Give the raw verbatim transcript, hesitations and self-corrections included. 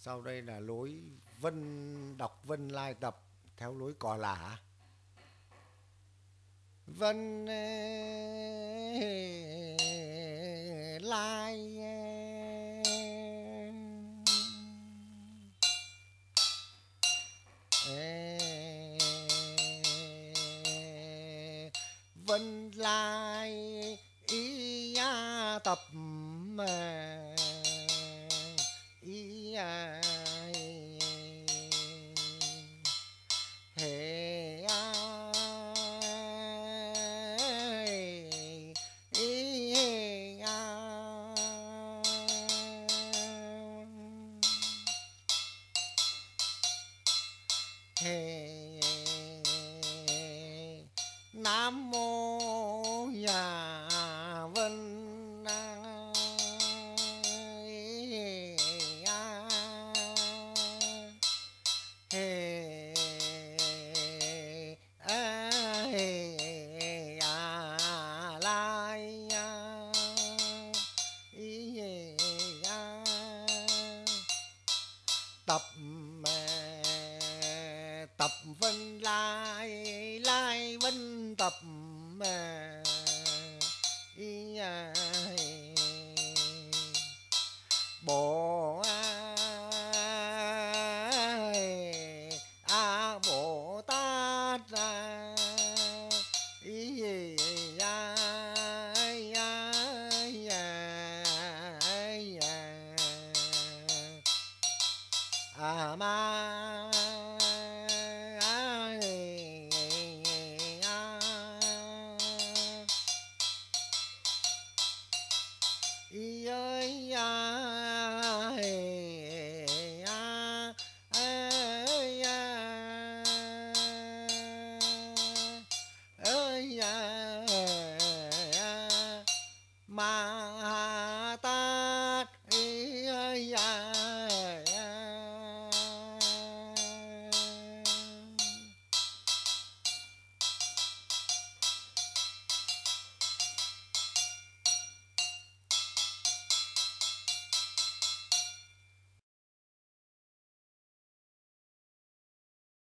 Sau đây là lối vân đọc vân lai tập theo lối cò lả. Vân lai vân lai ý tập ý hệ hệ Nam mô nhà Vân hệ lai tập tập vân lai lai vân tập ý bồ a bồ tát ý a ma